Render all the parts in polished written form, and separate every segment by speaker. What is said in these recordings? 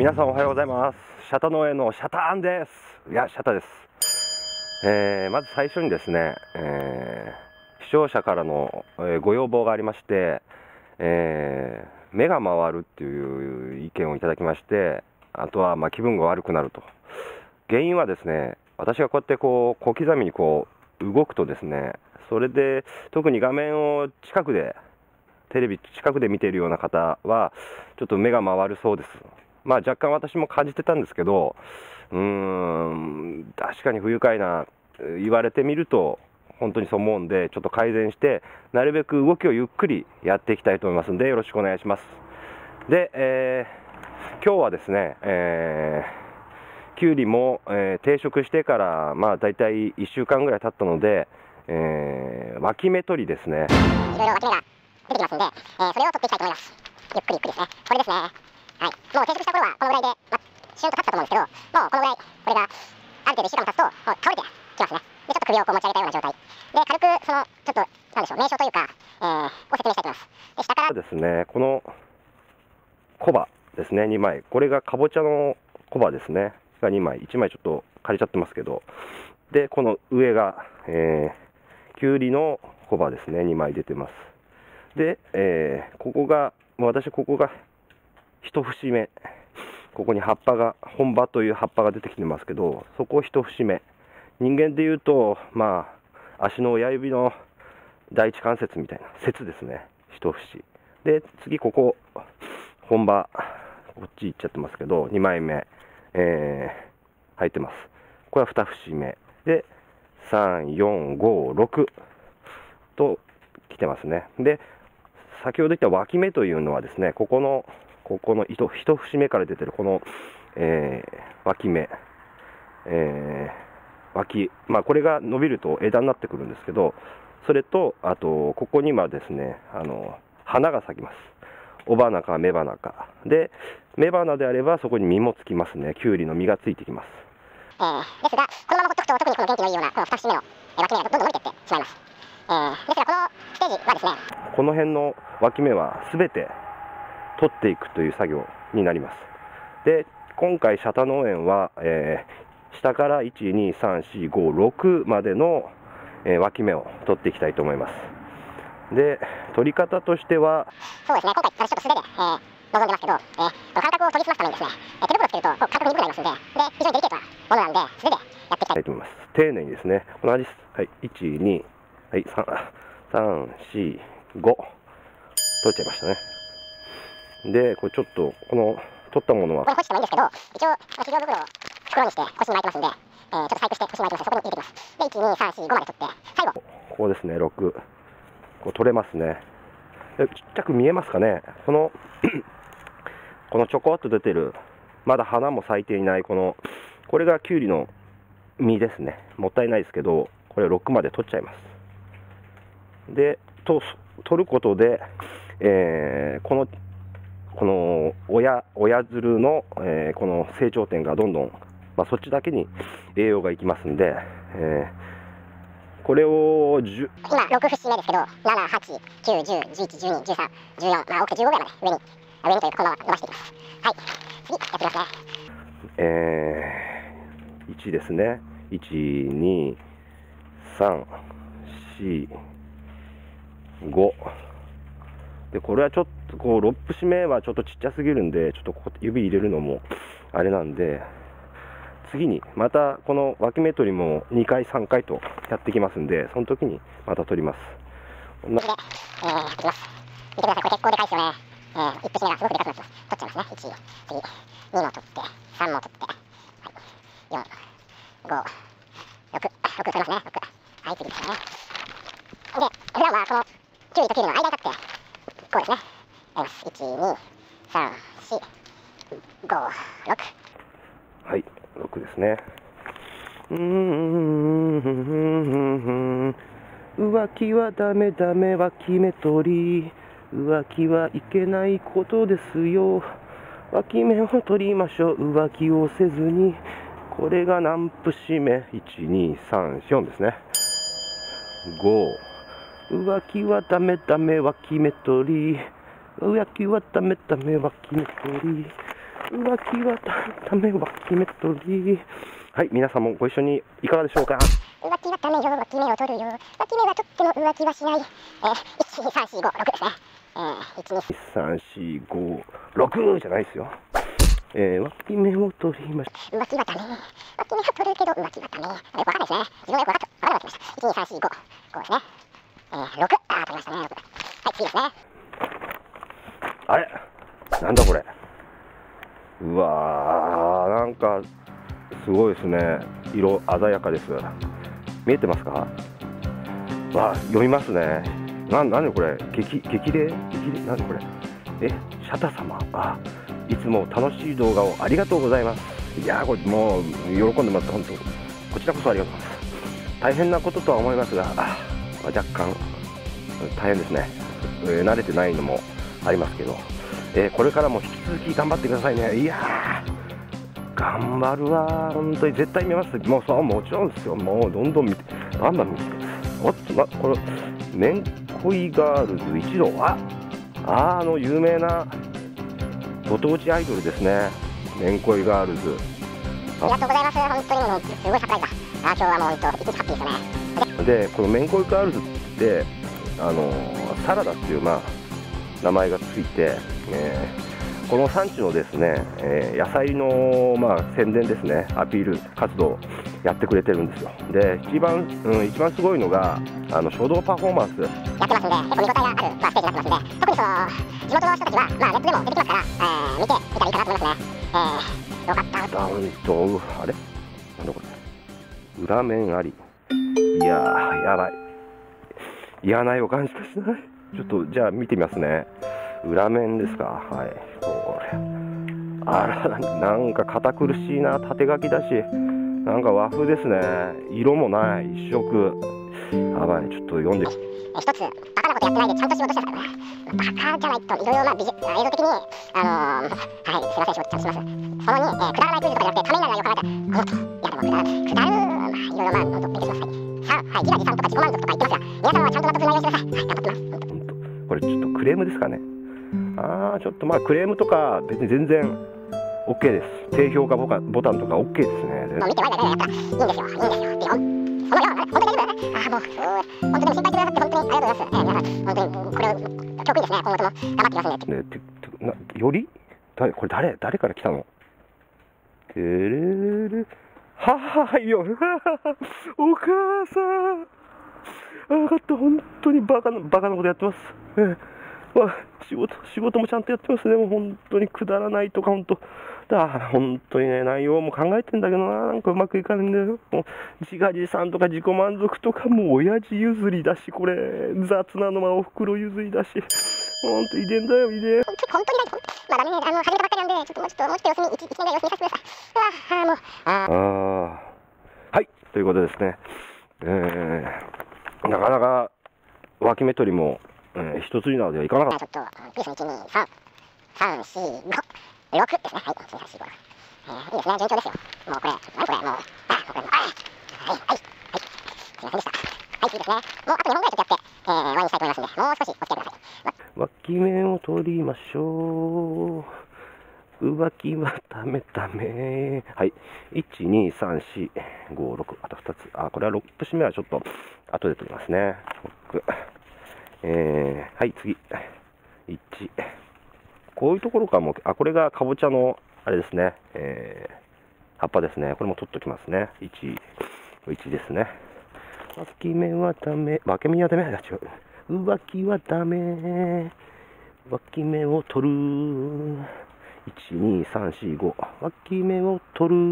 Speaker 1: 皆さんおはようございます。シャタ農園のシャターンです。いや、シャタです。まず最初にですね、視聴者からの、ご要望がありまして、目が回るっていう意見をいただきまして、あとは気分が悪くなると。原因はですね、私がこうやって小刻みに動くとですね、それで特に画面をテレビ近くで見ているような方はちょっと目が回るそうです。若干私も感じてたんですけど、確かに不愉快な言われてみると本当にそう思うんで、ちょっと改善してなるべく動きをゆっくりやっていきたいと思いますので、よろしくお願いします。で、今日はですね、きゅうりも、定食してからだいたい1週間ぐらい経ったので、脇芽取りですね。
Speaker 2: いろいろ脇芽が出てきますので、それを取っていきたいと思います。ゆっくりゆっくりですね。これですね。はい。もう定食した頃はこのぐらいで、シュンと立ったと思うんですけど、もうこのぐらい、これがある程度1週間も経つと、もう倒れてきますね。で、ちょっと首を持ち上げたような状態。で、軽くちょっと、なんでしょう、名称というか、を説明したいと思います。で、下から
Speaker 1: ですね、この小刃ですね、2枚。これがかぼちゃの小刃ですね。が2枚。1枚ちょっと借りちゃってますけど。で、この上が、きゅうりの小刃ですね。2枚出てます。で、ここが一節目。ここに葉っぱが、本葉という葉っぱが出てきてますけど、そこを一節目。人間でいうと、足の親指の第一関節みたいな節ですね。一節。で、次ここ、本葉、こっち行っちゃってますけど、2枚目、入ってます。これは2節目。で、3、4、5、6と来てますね。で、先ほど言った脇芽というのはですね、ここの一節目から出てるこの、脇芽、これが伸びると枝になってくるんですけど、それと、あと、ここにはですね、花が咲きます。雄花か雌花か。で、雌花であればそこに実もつきますね。きゅうりの実がついてきます。
Speaker 2: ですが、このままほっとくと、特にこの元気のいいような、この2節目の脇芽がどんどん伸びていってしまいます。ですが、このステージはですね、
Speaker 1: この辺の脇芽はすべて取っていくという作業になります。で、今回、シャタ農園は、下から1、2、3、4、5、6までの、脇芽を取っていきたいと思います。で、取り方としては、
Speaker 2: そうですね、今回、私ちょっと素手で、臨んでますけど、この感覚を研ぎ澄ますためにですね、手袋つけると感覚鈍くなりますので、非常にデリケートなものなんで、素手でやっていきたい
Speaker 1: と思います。丁寧にですね、同じ、はい、1、2、はい、3、4、5、取っちゃいましたね。で、これちょっと、この取ったものは、
Speaker 2: ここに干してもいいんですけど、一応、肥料袋を袋にして腰に巻いてますんで、ちょっと細工して腰に巻いてます。そこに入れてきます。で、1、2、3、4、5まで取って、最後、
Speaker 1: ここですね、6、取れますね。で、ちっちゃく見えますかね、このちょこっと出てる、まだ花も咲いていない、これがきゅうりの実ですね。もったいないですけど、これを6まで取っちゃいます。で、取ることで、この親づるの、この成長点がどんどん、そっちだけに栄養がいきますんで、これを
Speaker 2: 今、6節目ですけど、7、8、9、10、11、12、13、14、多くて15ぐらいまで上にというか、このまま伸ばしていきます。はい、次、やってきます
Speaker 1: ね。1ですね。1、2、3、4、5。で、これはちょっと、6節目はちょっとちっちゃすぎるんで、ちょっと指入れるのもあれなんで、次にまたこの脇芽取りも2回、3回とやってきますんで、その時にまた取ります。
Speaker 2: やってきます。見てください、これ結構でかいですよね。1節目がすごくでかくなってます。取っちゃいますね。1、次、2も取って、3も取って、はい、4、5、6、取りますね、6。はい、次ですね。で、普段はこのキュウリとキュウリの間に立って、こうですね。やります。1、2、3、4、5、6。
Speaker 1: はい、6ですね。浮気はダメダメ脇芽取り。浮気はいけないことですよ。脇芽を取りましょう。浮気をせずに。これが何節目 ?1、2、3、4ですね。5。浮気はダメダメ脇芽取り。浮気はダメダメ脇芽取り。 浮きはダメ、脇目取り。はい、皆さんもご一緒にいかがでしょうか。
Speaker 2: 浮気はダメよ、脇目を取るよ。脇目は取っても浮気はしない。1、2、3、4、5、6ですね。1、2、
Speaker 1: 3、4、5、6じゃないですよ。脇目を取りました。
Speaker 2: 浮気はダメ。脇目は取るけど浮気はダメ。よくわかんないですね。自分がよくわかんなくなってきました。1、2、3、4、5。5ですね。6。取りましたね。6。はい、次ですね。
Speaker 1: あれなんだこれ。うわー、なんかすごいですね。色鮮やかです。見えてますか。わあ、読みますね。なんでこれ、激励なんでこれ。シャタ様、いつも楽しい動画をありがとうございます。いやー、これもう喜んでます。本当こちらこそありがとうございます。大変なこととは思いますが、若干大変ですね。慣れてないのもありますけど、これからも引き続き頑張ってくださいね。いやー、頑張るわ。本当に絶対見ます。もちろんですよ。もうどんどん見て、バンバン見て。これめんこいガールズ一同、有名なご当地アイドルですね。めんこいガールズ。
Speaker 2: ありがとうございます。本当にもうすごいサプライズだ。今日はもう本当一日ハッピーですね。
Speaker 1: で、このめんこいガールズってサラダっていう名前がついて、この産地のですね、野菜の宣伝ですね、アピール活動をやってくれてるんですよ。で、一番すごいのが書道パフォーマンス
Speaker 2: やってますんで、結構見応えがある、ステージになってますんで、特に地元の人たちはネットでも出てきますから、見てみたらいいかなと思いますね。よかった。
Speaker 1: あれなんだこれ、裏面あり。いやー、やばい、嫌な予感しかしない。ちょっとじゃあ見てみますね。裏面ですか。はい、これなんか堅苦しいな。縦書きだし、なんか和風ですね。色もない、一色。やばい、ちょっと読んで。
Speaker 2: 一つバカなことやってないでちゃんと仕事してたからね。バカじゃないといろいろ映像的にはい、すいません、仕事ちゃんとします。その2、くだらないクイズとかじゃなくてためになる内容考えて、いやでもくだる、いろいろ本当勉強します。3、自画自賛とか自己満足とか言ってますが、皆さんはちゃんと納得する内容にしてください。はい、頑張ってます。
Speaker 1: これちょっとクレームですかね。ちょっとクレームとか別に全然 OK です。低評価ボタンとか OK ですね。
Speaker 2: もう見てワイワイやったらいいんですよ、いいんですよ。で、そのような、本当に大丈夫？もう、本当に心配してくださって本当にありがとうございます。皆さん、本当にこれを教訓ですね、今後とも頑張っていきますんで。
Speaker 1: よりこれ誰から来たの？てれれよお母さん、分かった。本当にバカなことやってます。仕事もちゃんとやってますね。もう本当にくだらないとか、本当にね、内容も考えてんだけどなんかうまくいかないんだよ。もう自画自賛とか自己満足とか、もう親父譲りだし、これ雑なのはおふくろ譲りだし、本当遺伝だよ、遺伝。
Speaker 2: 本当にまだね、始めたばっかりなんで、もうちょっと様子見、1年ぐらい様子見させてください。
Speaker 1: はい、ということですね。なかなか脇目取りも、一つになるではいかなかった。
Speaker 2: ちょっと、ピース1、2、3、3、4、5、6ですね。はい、1、2、3、4、5、6。いいですね、順調ですよ。もうこれ、何これ、もう、はい、すいませんでした。はい、次ですね。もうあと2本ぐらいちょっとやって、終わりにしたいと思いますんで、もう少しお付き合いください。
Speaker 1: 脇目を取りましょう。浮気はダメ。はい。1、2、3、4、5、6。あと2つ。これは6節目はちょっと後で取りますね。6。はい、次。1。こういうところからも、これがかぼちゃの、あれですね。葉っぱですね。これも取っときますね。1ですね。脇目はダメ。脇目はダメ。違う。浮気はダメ。脇目を取る。1、2、3、4、5。脇目を取る。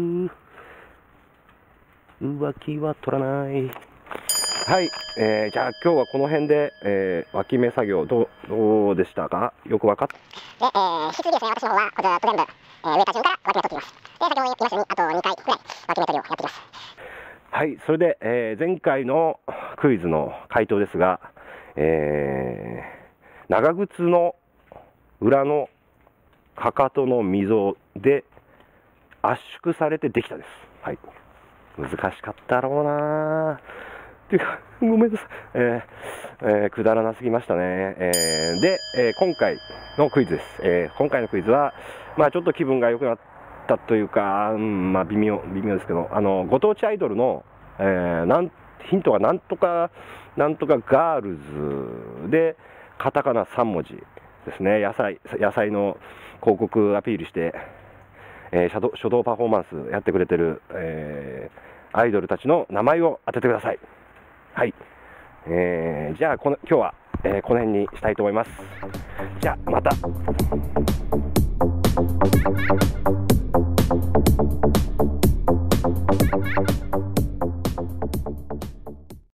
Speaker 1: 浮気は取らない。はい。じゃあ今日はこの辺で、脇目作業どうでしたか？よく分かった。
Speaker 2: 引き続きですね、私の方はこれ全部、上から順から脇目取っていきます。で、先ほど言いましたように、あと2回くらい脇目取りをやっていきます。
Speaker 1: はい。それで、前回のクイズの回答ですが、長靴の裏のかかとの溝で圧縮されてできたです。はい。難しかったろうな。 っていうか、ごめんなさい。くだらなすぎましたね。で、今回のクイズです。今回のクイズは、まあちょっと気分が良くなったというか、まあ微妙ですけど、ご当地アイドルの、ヒントがなんとかガールズで、カタカナ3文字ですね。野菜の広告アピールして、書道パフォーマンスやってくれてる、アイドルたちの名前を当ててください。はい。じゃあ今日は、この辺にしたいと思います。じゃあまた。